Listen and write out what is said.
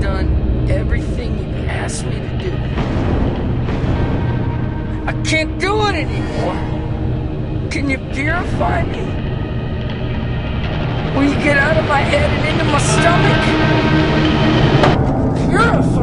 done everything you asked me to do. I can't do it anymore. Can you purify me? Will you get out of my head and into my stomach? Purify?